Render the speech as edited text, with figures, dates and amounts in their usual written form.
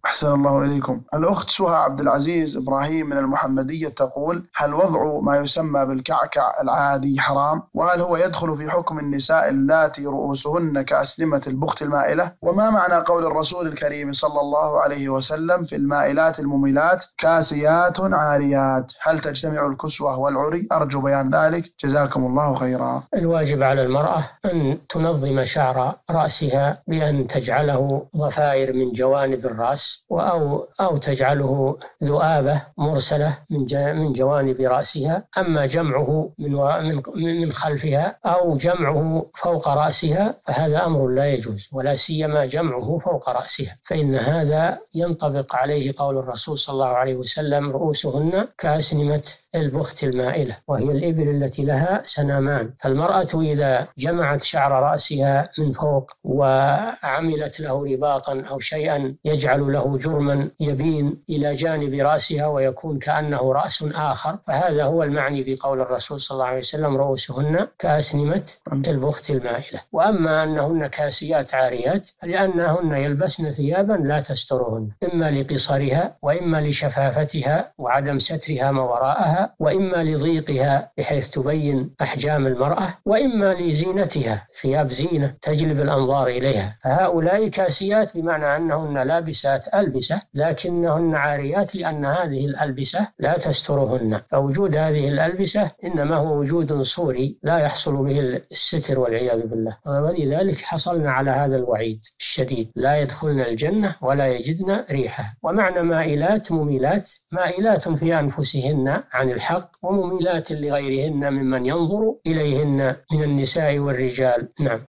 أحسن الله إليكم. الأخت سهى عبد العزيز إبراهيم من المحمدية تقول: هل وضع ما يسمى بالكعكع العادي حرام؟ وهل هو يدخل في حكم النساء اللاتي رؤوسهن كأسلمة البخت المائلة؟ وما معنى قول الرسول الكريم صلى الله عليه وسلم في المائلات المميلات كاسيات عاريات؟ هل تجتمع الكسوة والعري؟ أرجو بيان ذلك، جزاكم الله خيرا. الواجب على المرأة أن تنظم شعر رأسها بأن تجعله ضفائر من جوانب الرأس، أو تجعله ذؤابة مرسلة من جوانب رأسها. أما جمعه من خلفها أو جمعه فوق رأسها فهذا أمر لا يجوز، ولا سيما جمعه فوق رأسها، فإن هذا ينطبق عليه قول الرسول صلى الله عليه وسلم: رؤوسهن كأسنمة البخت المائلة، وهي الإبل التي لها سنامان. فالمرأة إذا جمعت شعر رأسها من فوق وعملت له رباطا أو شيئا يجعل له جرما يبين إلى جانب رأسها ويكون كأنه رأس آخر، فهذا هو المعني بقول الرسول صلى الله عليه وسلم: رؤوسهن كأسنمة البخت المائلة. وأما أنهن كاسيات عاريات لأنهن يلبسن ثيابا لا تسترهن، إما لقصرها وإما لشفافتها وعدم سترها ما وراءها، وإما لضيقها بحيث تبين أحجام المرأة، وإما لزينتها، ثياب زينة تجلب الأنظار إليها. فهؤلاء كاسيات بمعنى أنهن لابسات ألبسة لكنهن عاريات لأن هذه الألبسة لا تسترهن. فوجود هذه الألبسة إنما هو وجود صوري لا يحصل به الستر والعياذ بالله، ولذلك حصلنا على هذا الوعيد الشديد: لا يدخلن الجنة ولا يجدن ريحها. ومعنى مائلات مميلات: مائلات في أنفسهن عن الحق، ومميلات لغيرهن ممن ينظر إليهن من النساء والرجال. نعم.